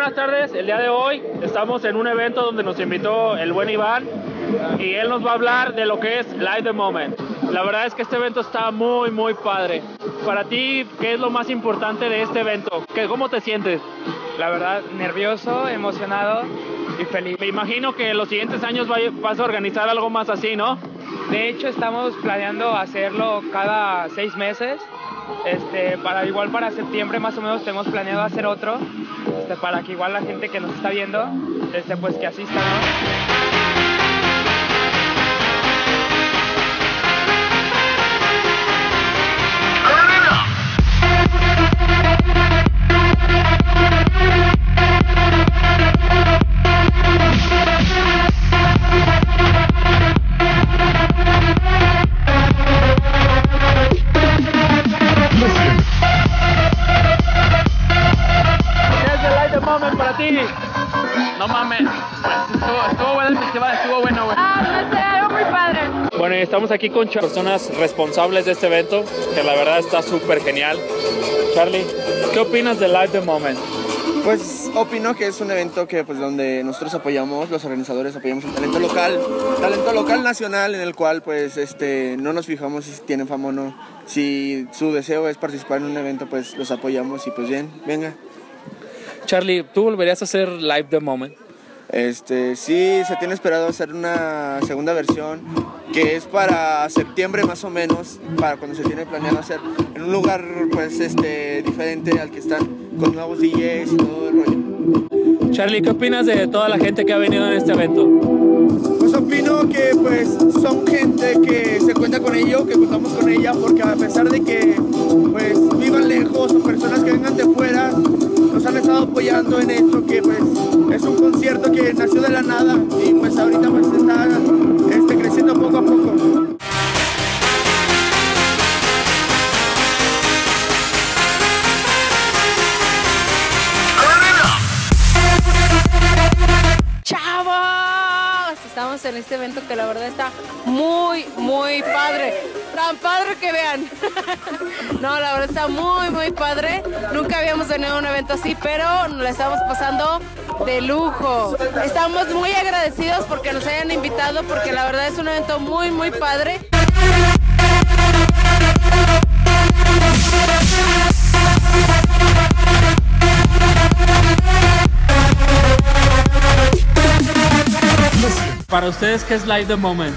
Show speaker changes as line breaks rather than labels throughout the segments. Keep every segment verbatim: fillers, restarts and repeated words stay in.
buenas tardes. El día de hoy estamos en un evento donde nos invitó el buen Iván y él nos va a hablar de lo que es Live the Moment. La verdad es que este evento está muy, muy padre. Para ti, ¿qué es lo más importante de este evento? ¿Qué, ¿Cómo te sientes?
La verdad, nervioso, emocionado y feliz.
Me imagino que en los siguientes años vas a organizar algo más así, ¿no?
De hecho, estamos planeando hacerlo cada seis meses. Este, para igual para septiembre más o menos tenemos planeado hacer otro, este, para que igual la gente que nos está viendo, este, pues que asista, ¿no?
Para ti.
No mames, pues estuvo, estuvo bueno el festival, estuvo bueno, güey.
Ah, no sé, algo muy padre.
Bueno, y estamos aquí con personas responsables de este evento, que la verdad está súper genial. Charlie, ¿qué opinas de Live the Moment?
Pues opino que es un evento que pues donde nosotros apoyamos, los organizadores apoyamos el talento local, talento local nacional, en el cual pues este no nos fijamos si tienen fama o no. Si su deseo es participar en un evento, pues los apoyamos y pues bien, venga.
Charlie, ¿tú volverías a hacer Live the Moment?
Este, sí, se tiene esperado hacer una segunda versión que es para septiembre más o menos, para cuando se tiene planeado hacer en un lugar pues este diferente al que están, con nuevos D Js y todo el rollo.
Charlie, ¿qué opinas de toda la gente que ha venido en este evento?
Pues opino que pues son gente que se cuenta con ello, que contamos con ella, porque a pesar de que pues vivan lejos o personas que vengan de fuera, nos han estado apoyando en esto, que pues es un concierto que nació de la nada y pues ahorita pues está este, creciendo poco a poco.
¡Chavos! Estamos en este evento que la verdad está muy, muy padre. Tan padre que vean. No, la verdad está muy, muy padre. Nunca habíamos tenido un evento así, pero nos la estamos pasando de lujo. Estamos muy agradecidos porque nos hayan invitado, porque la verdad es un evento muy, muy padre.
Para ustedes, ¿qué es Live the Moment?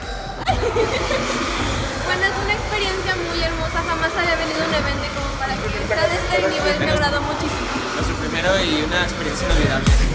Bueno, es una experiencia muy hermosa, jamás había venido a un evento como para que sea de este nivel, me agradó muchísimo.
Es el primero y una experiencia inolvidable.